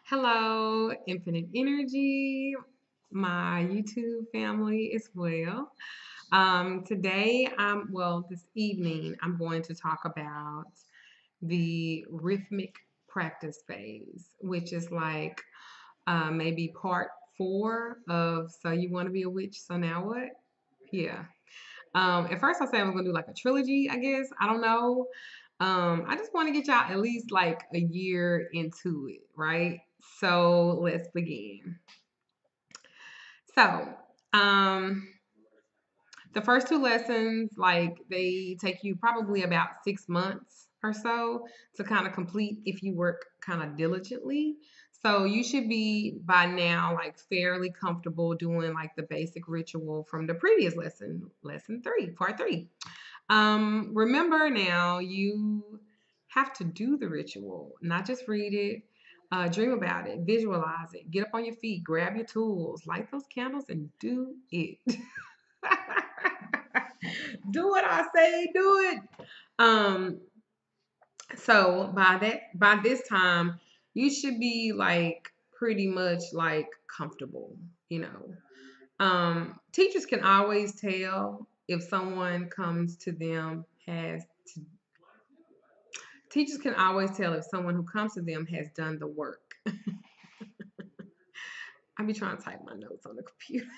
Hello, Infinite Energy, my YouTube family as well. This evening, I'm going to talk about the rhythmic practice phase, which is like maybe part four of So You Want to Be a Witch, So Now What? Yeah. At first, I said I was going to do like a trilogy, I guess. I don't know. I just want to get y'all at least like a year into it, right? So let's begin. So, um, the first two lessons, like they take you probably about 6 months or so to kind of complete if you work kind of diligently. So you should be by now like fairly comfortable doing like the basic ritual from the previous lesson, lesson three, part three. Remember now, you have to do the ritual, not just read it. Dream about it, visualize it, get up on your feet, grab your tools, light those candles, and do it. Do what I say, do it. Um, by this time, you should be like pretty much like comfortable, you know. Teachers can always tell if someone comes to them has to, teachers can always tell if someone who comes to them has done the work. I be trying to type my notes on the computer.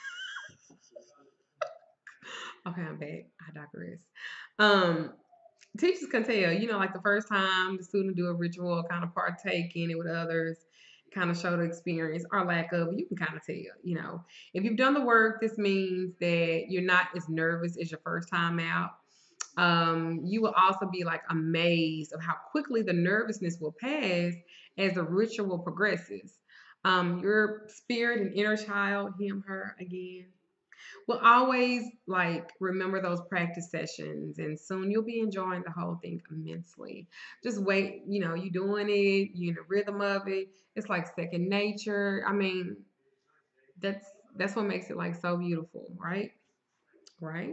Okay, I'm back. I digress. Um, Teachers can tell, like the first time the student do a ritual, kind of partake in it with others, kind of show the experience or lack of, you can kind of tell. If you've done the work, this means that you're not as nervous as your first time out. You will also be like amazed of how quickly the nervousness will pass as the ritual progresses. Your spirit and inner child, him, her again, will always like remember those practice sessions, and soon you'll be enjoying the whole thing immensely. Just wait, you doing it, you in the rhythm of it. It's like second nature. I mean, that's that's what makes it like so beautiful, right? Right.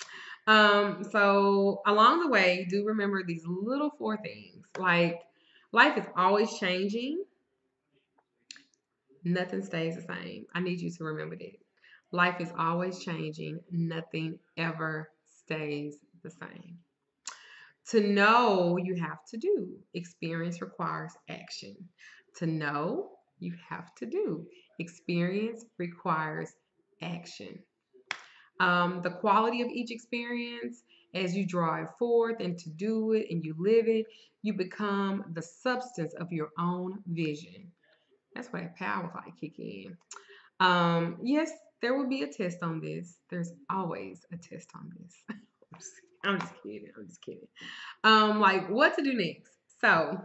So along the way, do remember these little four things. Like life is always changing. Nothing stays the same. I need you to remember that. Life is always changing. Nothing ever stays the same. To know, you have to do. Experience requires action. To know, you have to do. Experience requires action. The quality of each experience, as you draw it forth and to do it and you live it, you become the substance of your own vision. That's where that power like kick in. Yes, there will be a test on this. There's always a test on this. I'm just kidding. I'm just kidding. Like what to do next. So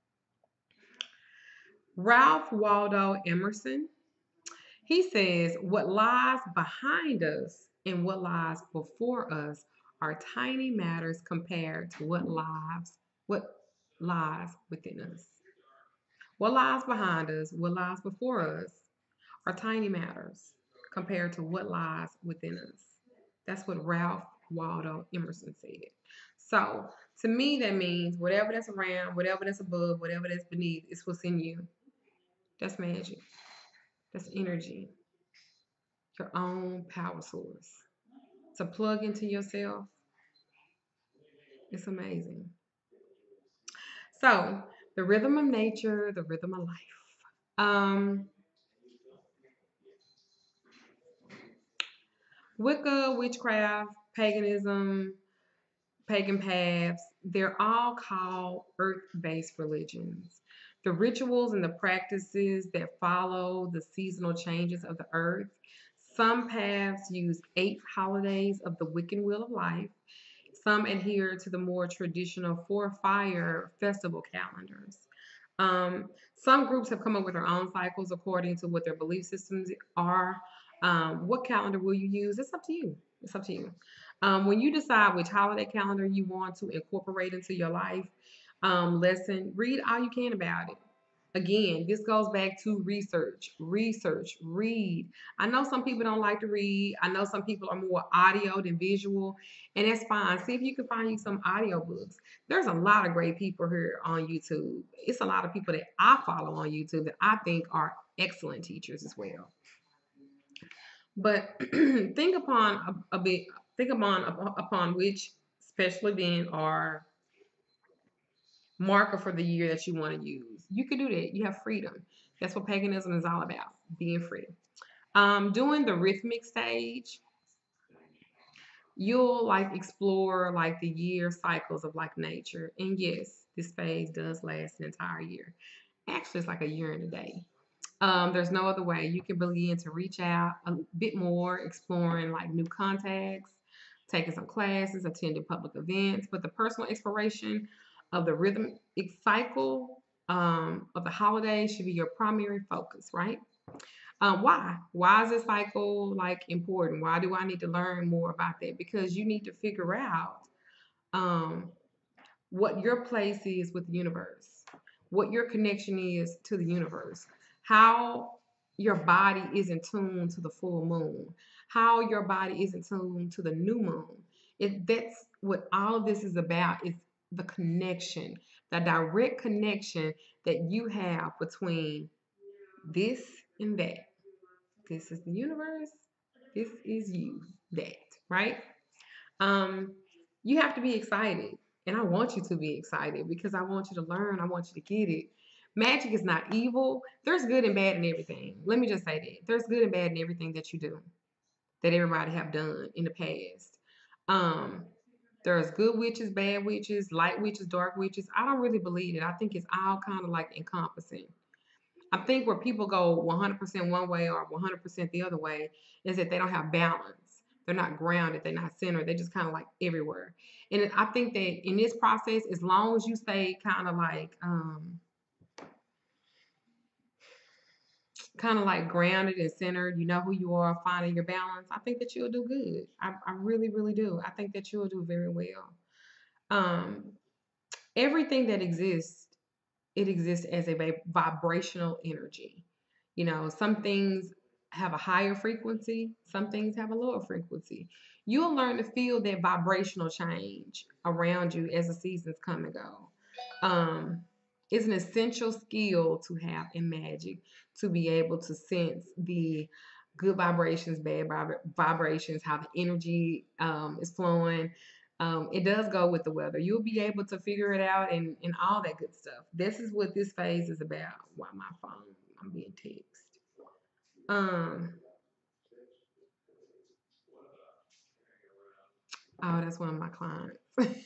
Ralph Waldo Emerson, he says, what lies behind us and what lies before us are tiny matters compared to what lies within us. What lies behind us, what lies before us are tiny matters compared to what lies within us. That's what Ralph Waldo Emerson said. So, to me, that means whatever that's around, whatever that's above, whatever that's beneath, is what's in you. That's magic. That's energy, your own power source. To plug into yourself, it's amazing. So, the rhythm of nature, the rhythm of life. Um, Wicca, witchcraft, paganism, pagan paths, they're all called earth based religions. The rituals and the practices that follow the seasonal changes of the earth. Some paths use 8 holidays of the Wiccan Wheel of Life. Some adhere to the more traditional four fire festival calendars. Some groups have come up with their own cycles according to what their belief systems are. What calendar will you use? It's up to you. It's up to you. When you decide which holiday calendar you want to incorporate into your life, read all you can about it. Again, this goes back to research, read. I know some people don't like to read. I know some people are more audio than visual, and that's fine. See if you can find you some audio books. There's a lot of great people here on YouTube. It's a lot of people that I follow on YouTube that I think are excellent teachers as well. But think upon a bit, think upon which special event or marker for the year that you want to use. You can do that. You have freedom. That's what paganism is all about, being free. Doing the rhythmic stage, you'll like explore like the year cycles of like nature. And yes, this phase does last an entire year. Actually, it's like a year and a day. There's no other way. You can begin to reach out a bit more, exploring like new contacts, taking some classes, attending public events. But the personal exploration of the rhythmic cycle of the holidays should be your primary focus, right? Why? Why is this cycle like important? Why do I need to learn more about that? Because you need to figure out um, what your place is with the universe, what your connection is to the universe, how your body is in tune to the full moon, how your body is in tune to the new moon. That's what all of this is about, is the connection, the direct connection that you have between this and that. This is the universe. This is you. That, right? Um, you have to be excited. And I want you to be excited because I want you to learn. I want you to get it. Magic is not evil. There's good and bad in everything. Let me just say that. There's good and bad in everything that you do, that everybody have done in the past. Um, there's good witches, bad witches, light witches, dark witches. I don't really believe it. I think it's all kind of like encompassing. I think where people go 100% one way or 100% the other way is that they don't have balance. They're not grounded. They're not centered. They're just kind of like everywhere. And I think that in this process, as long as you stay kind of like grounded and centered, you know who you are, finding your balance, I think that you'll do good. I really, really do. I think that you'll do very well. Um, Everything that exists, it exists as a vibrational energy. Some things have a higher frequency, some things have a lower frequency. You'll learn to feel that vibrational change around you as the seasons come and go. Um, it's an essential skill to have in magic, to be able to sense the good vibrations, bad vibrations, how the energy is flowing. It does go with the weather. You'll be able to figure it out and all that good stuff. This is what this phase is about. Why my phone? I'm being texted. Um, oh, that's one of my clients.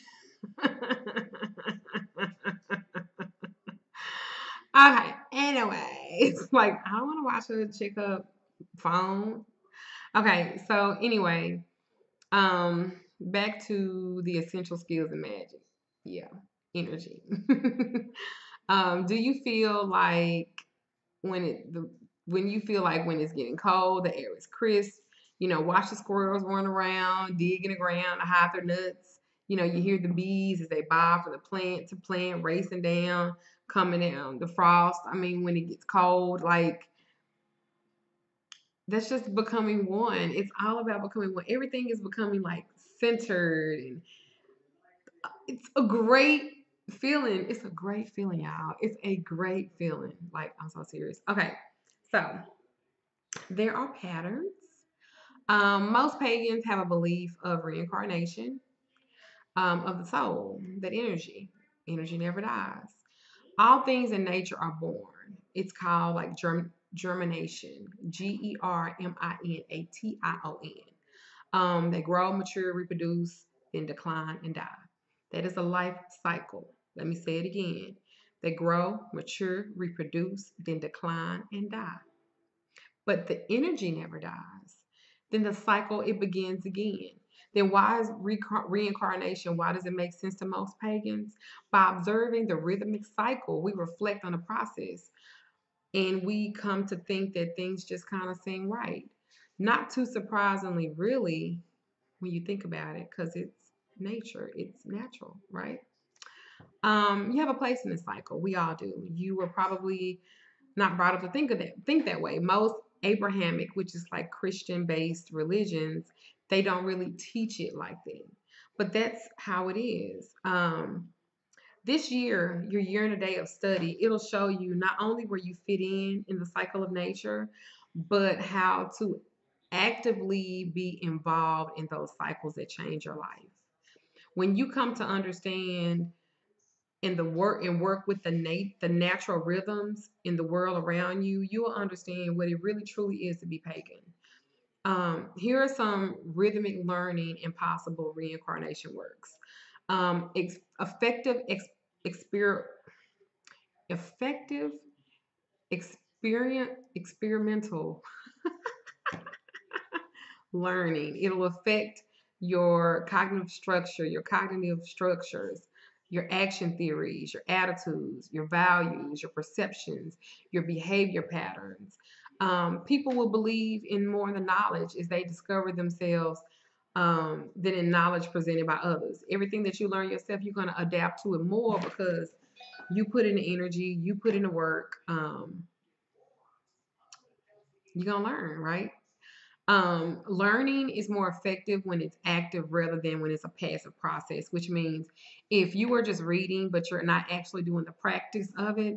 Okay. Anyway, it's like I don't want to watch her check up phone. Okay. So anyway, back to the essential skills in magic. Yeah, energy. Do you feel like when it the when you feel like when it's getting cold, the air is crisp, watch the squirrels run around, dig in the ground to hide their nuts. You hear the bees as they bob from the plant to plant, racing down, coming down, the frost. I mean, when it gets cold, like that's just becoming one. It's all about becoming one. Everything is becoming like centered, and it's a great feeling. It's a great feeling, y'all. It's a great feeling. Like, I'm so serious. Okay, so there are patterns. Most pagans have a belief of reincarnation, of the soul, that energy never dies. All things in nature are born. It's called like germination, Germination. They grow, mature, reproduce, then decline and die. That is a life cycle. Let me say it again. They grow, mature, reproduce, then decline and die. But the energy never dies. Then the cycle, it begins again. Then why is reincarnation? Why does it make sense to most pagans? By observing the rhythmic cycle, we reflect on the process and we come to think that things just kind of seem right. Not too surprisingly, really, when you think about it, because it's nature, it's natural, right? You have a place in the cycle. We all do. You were probably not brought up to think that way. Most Abrahamic, which is like Christian based religions, they don't really teach it like that. But that's how it is. This year, your year and a day of study, it'll show you not only where you fit in the cycle of nature, but how to actively be involved in those cycles that change your life. When you come to understand work with the natural rhythms in the world around you, you will understand what it really truly is to be pagan. Here are some rhythmic learning and possible reincarnation works. Effective exper- effective experimental learning. It'll affect your cognitive structure, your cognitive structures, your action theories, your attitudes, your values, your perceptions, your behavior patterns. People will believe in more in the knowledge as they discover themselves than in knowledge presented by others. Everything that you learn yourself, you're going to adapt to it more because you put in the energy, you put in the work. You're going to learn, right? Learning is more effective when it's active rather than when it's a passive process, which means if you are just reading but you're not actually doing the practice of it,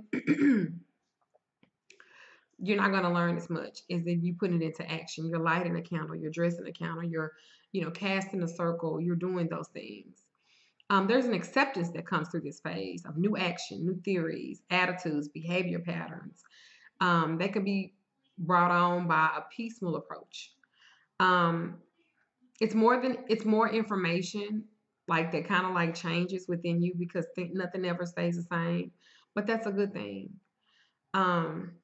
you're not going to learn as much as if you put it into action. You're lighting a candle, you're dressing a candle, you're, casting a circle, you're doing those things. There's an acceptance that comes through this phase of new action, new theories, attitudes, behavior patterns. That can be brought on by a piecemeal approach. Um, it's more information like that kind of like changes within you because nothing ever stays the same, but that's a good thing. Um,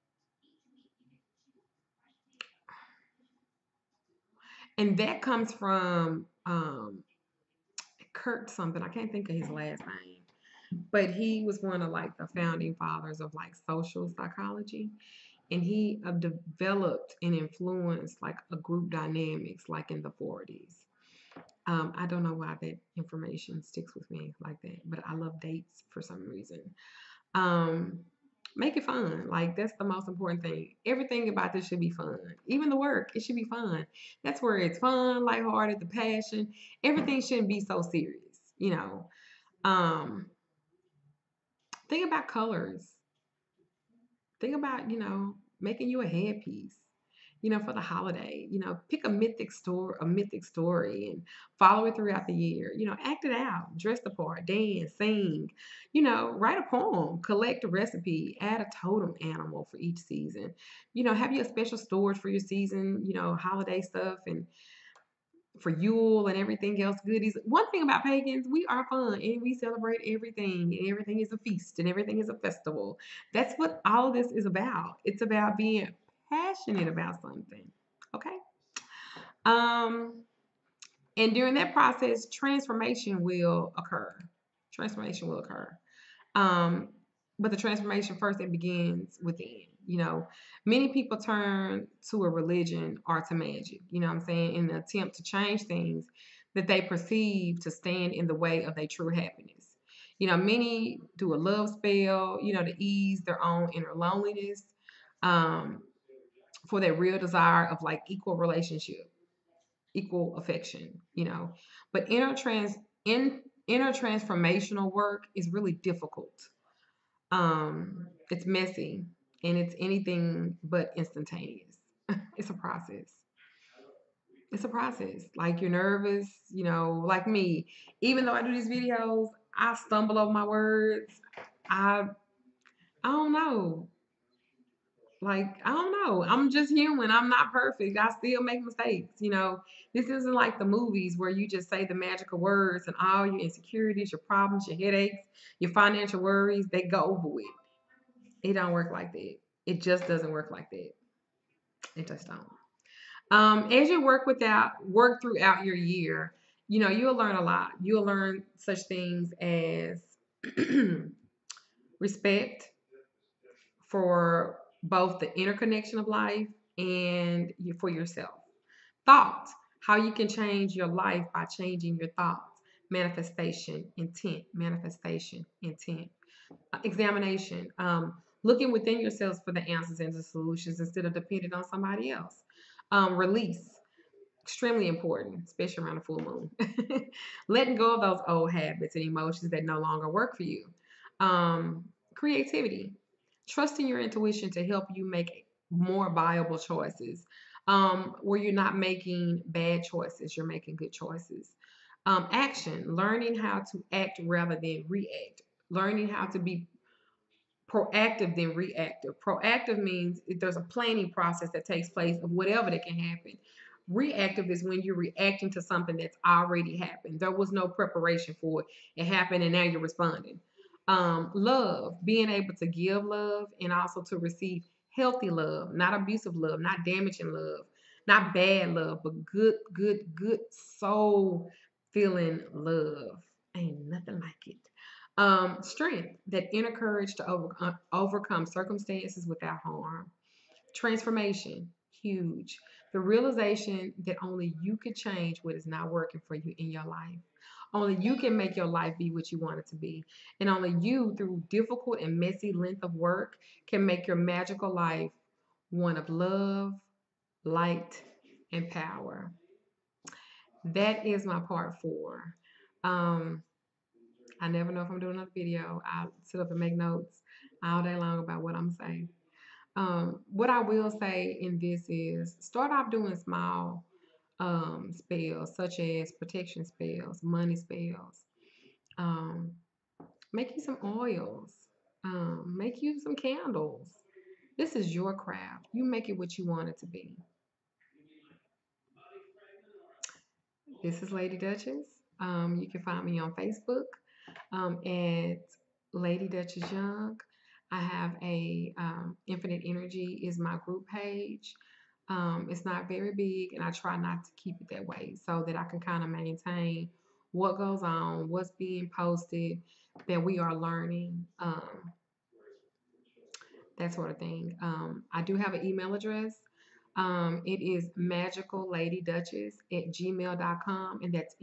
and that comes from Kurt something. I can't think of his last name, but he was one of like the founding fathers of like social psychology, and he developed and influenced like a group dynamics like in the 40s. I don't know why that information sticks with me like that, but I love dates for some reason. Um, make it fun. Like that's the most important thing. Everything about this should be fun. Even the work, it should be fun. That's where it's fun, lighthearted, the passion. Everything shouldn't be so serious. Um, think about colors. Think about, making you a headpiece, for the holiday. Pick a mythic story and follow it throughout the year. Act it out, dress the part, dance, sing, write a poem, collect a recipe, add a totem animal for each season. Have you a special storage for your season, holiday stuff and for Yule and everything else goodies. One thing about pagans, we are fun and we celebrate everything, and everything is a feast and everything is a festival. That's what all of this is about. It's about being passionate about something. Okay. Um, and during that process, transformation will occur. Transformation will occur. Um, but the transformation first it begins within. Many people turn to a religion or to magic, what I'm saying, in an attempt to change things that they perceive to stand in the way of their true happiness. Many do a love spell, to ease their own inner loneliness, um, for their real desire of like equal relationship, equal affection, But inner transformational work is really difficult. It's messy and it's anything but instantaneous. It's a process. It's a process. Like you're nervous, like me. Even though I do these videos, I stumble over my words. I I don't know. Like, I don't know. I'm just human. I'm not perfect. I still make mistakes. This isn't like the movies where you just say the magical words and all your insecurities, your problems, your headaches, your financial worries, they go over with. It don't work like that. It just doesn't work like that. It just don't. As you work throughout your year, you'll learn a lot. You'll learn such things as respect for both the interconnection of life and for yourself. Thought, how you can change your life by changing your thoughts. manifestation, intent. Examination, looking within yourselves for the answers and the solutions instead of depending on somebody else. Release, extremely important, especially around the full moon. Letting go of those old habits and emotions that no longer work for you. Creativity, trusting your intuition to help you make more viable choices. Where you're not making bad choices, you're making good choices. Action, learning how to act rather than react, learning how to be proactive than reactive. Proactive means there's a planning process that takes place of whatever that can happen. Reactive is when you're reacting to something that's already happened. There was no preparation for it. It happened and now you're responding. Love, being able to give love and also to receive healthy love, not abusive love, not damaging love, not bad love, but good, good, good soul feeling love. Ain't nothing like it. Strength, that inner courage to overcome circumstances without harm. Transformation, huge. The realization that only you can change what is not working for you in your life. Only you can make your life be what you want it to be. And only you, through difficult and messy length of work, can make your magical life one of love, light, and power. That is my part four. Um, I never know if I'm doing another video. I sit up and make notes all day long about what I'm saying. What I will say in this is start off doing small spells, such as protection spells, money spells. Um, make you some oils. Make you some candles. This is your craft. You make it what you want it to be. This is Lady Duchess. You can find me on Facebook at Lady Duchess Young. I have a Infinite Energy is my group page. It's not very big, and I try not to keep it that way so that I can kind of maintain what goes on, what's being posted, that we are learning, that sort of thing. I do have an email address. It is magicalladyduchess at gmail.com, and that's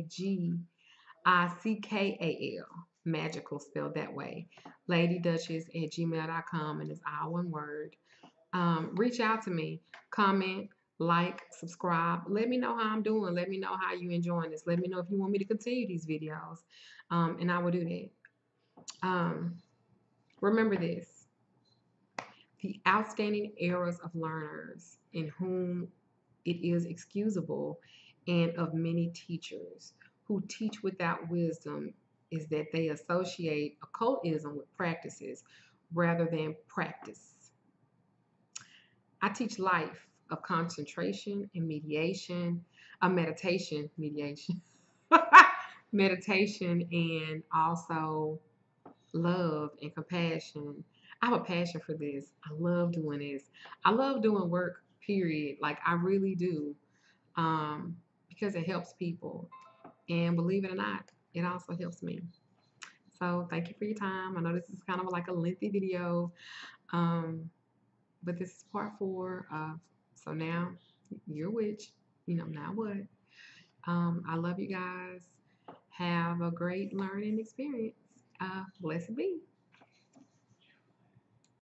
MAGICKAL, magical spelled that way. Lady Duchess at gmail.com, and it's all one word. Reach out to me, comment, like, subscribe. Let me know how I'm doing. Let me know how you enjoying this. Let me know if you want me to continue these videos, and I will do that. Um, remember this: the outstanding errors of learners in whom it is excusable, and of many teachers who teach without wisdom, is that they associate occultism with practices rather than practice. I teach life of concentration and mediation, meditation, mediation, meditation, and also love and compassion. I have a passion for this. I love doing this. I love doing work, period. Like, I really do, because it helps people. And believe it or not, it also helps me. So thank you for your time. I know this is kind of like a lengthy video, um, but this is part four of So Now You're a Witch. Now what? I love you guys. Have a great learning experience. Blessed be.